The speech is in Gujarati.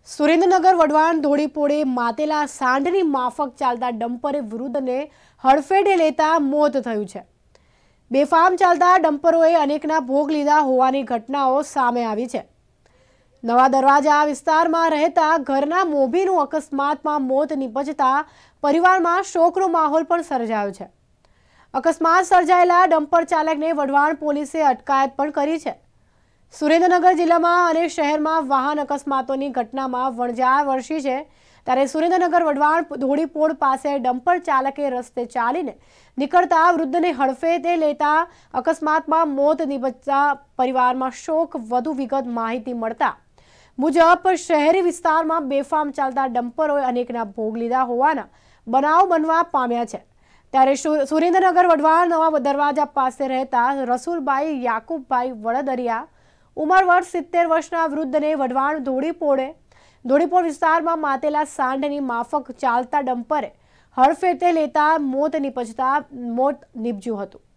સુરેન્દ્રનગર વઢવાણ ધોળીપોળે માતેલા સાંઢની માફક ચાલતા ડમ્પરે વૃદ્ધને હડફેટે લેતા મોત થયું છે। બેફામ ચાલતા ડમ્પરોએ અનેકના ભોગ લીધા હોવાની ઘટનાઓ સામે આવી છે। નવા દરવાજા વિસ્તારમાં રહેતા ઘરના મોભીનું અકસ્માતમાં મોત નિપજતા પરિવારમાં શોકનો માહોલ પણ સર્જાયો છે। અકસ્માત સર્જાયેલા ડમ્પર ચાલકને વઢવાણ પોલીસે અટકાયત પણ કરી છે। સુરેન્દ્રનગર જિલ્લામાં અને શહેરમાં વાહન અકસ્માતોની ઘટનામાં વણઝાર વરસી છે। ત્યારે સુરેન્દ્રનગર વઢવાણ ધોળીપોળ પાસે ડમ્પર ચાલકે રસ્તે ચાલીને નીકળતા વૃદ્ધને હડફેટે લેતા અકસ્માતમાં મોત નિપજતા પરિવારમાં શોક। વધુ વિગત માહિતી મળતા મુજબ શહેરી વિસ્તારમાં બેફામ ચાલતા ડમ્પરોએ અનેકના ભોગ લીધા હોવાના બનાવ બનવા પામ્યા છે। ત્યારે સુરેન્દ્રનગર વઢવાણ નવા દરવાજા પાસે રહેતા રસુલભાઈ યાકુબભાઈ વડદરિયા ઉંમર વર્ષ 70 વર્ષના વૃદ્ધને વઢવાણ ધોળીપોળ વિસ્તારમાં માતેલા સાંઢની માફક ચાલતા ડમ્પરે હડફેટે લેતા મોત નિપજ્યું હતું।